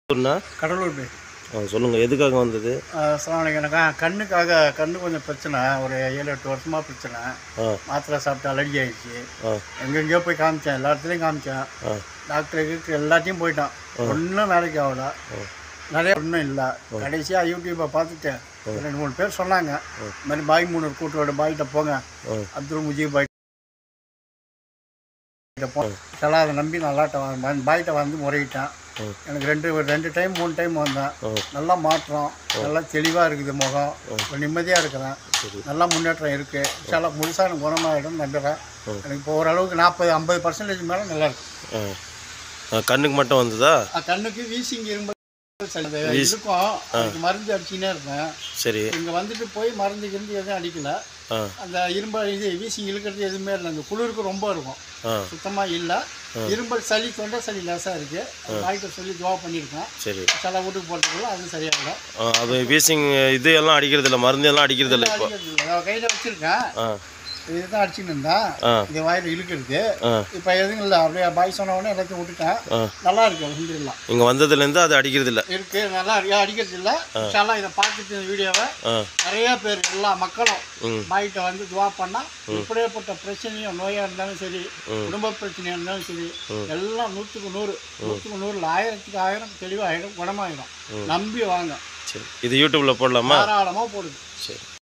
கடலூர் பேர். சொல்லுங்கள், எதுக்காக வந்தது? எனக்கு கண்ணுக்காக கண்ணு கொஞ்சம் பிரச்சனை, ஒரு 7-8 வருஷமாக பிரச்சனை. மாத்திரை சாப்பிட்டு அலர்ஜி ஆகிடுச்சு. எங்கெங்கேயோ போய் காமிச்சேன், எல்லா இடத்துலையும் காமிச்சேன். டாக்டருக்கு எல்லாத்தையும் போயிட்டான், ஒன்றும் வேலைக்கு ஆகல. நிறைய ஒன்றும் இல்லை. கடைசியாக யூடியூப்பை பார்த்துட்டு 2-3 பேர் சொன்னாங்க, இந்த மாதிரி பாய் 3 கூட்டோட பாய்கிட்ட போங்க, அப்துல் முஜீப் பாய் எல்லாம் அதை நம்பி நல்லாட்ட பாய்கிட்ட வந்து முறையிட்டேன். எனக்கு 2 டைம் 3 டைம் வந்தேன். நல்லா மாற்றம், நல்லா தெளிவாக இருக்குது முகம், நிம்மதியாக இருக்கிறேன். நல்லா முன்னேற்றம் இருக்குது. சில முழுசாக எனக்கு குணமாகிடும் நம்புகிறேன். எனக்கு இப்போ ஓரளவுக்கு 40-50% மேலே நல்லா இருக்கு. கண்ணுக்கு மட்டும் வந்ததா? கண்ணுக்கு வீசிங் இரும்பு இருக்கும், அதுக்கு மருந்து அடிச்சுன்னே இருப்பேன். சரி, இங்கே வந்துட்டு போய் மருந்து கிருந்து எதுவும் அடிக்கலை. அந்த இரும்பல் இது வீசிங் இழுக்கிறது எதுவுமே இல்லை. அந்த குளிருக்கு ரொம்ப இருக்கும், சுத்தமாக இல்லை. இரும்பல் சளி, தொண்டை சளி லேசாக இருக்குது. டாக்டர் சொல்லி துவா பண்ணியிருக்கேன். சரி, சில வீட்டுக்கு போகிறதுக்குள்ள அது சரியாகல. அது வீசிங் இது எல்லாம் அடிக்கிறது இல்லை, மருந்து எல்லாம் அடிக்கிறது இல்லை. இப்போ கையில் வச்சுருக்கேன், இதுதான் அடிச்சுன்னு இருந்தேன். இது வாயில் இழுக்கிறது இப்போ எதுவும் இல்லை. அப்படியே பாய் சொன்ன உடனே எல்லாத்தையும் விட்டுட்டேன். நல்லா இருக்கு, அல்ஹம்துலில்லாஹ். இங்கே வந்ததுலேருந்து அது அடிக்கிறது இல்லை இருக்கு, நல்லா அடிக்கிறது இல்லை. இன்ஷாஅல்லாஹ் இதை பார்த்துட்டு வீடியோவை நிறைய பேர் எல்லா மக்களும் பாய்கிட்ட வந்து துவா பண்ணால் இப்படியேப்பட்ட பிரச்சனையும், நோயாக இருந்தாலும் சரி, குடும்ப பிரச்சனையாக இருந்தாலும் சரி, எல்லாம் 100க்கு 100 1000க்கு 1000 தெளிவாகிடும், குணமாகிடும். நம்பி வாங்க. சரி, இது யூடியூப்பில் போடலாமா? தாராளமாக போடுது. சரி.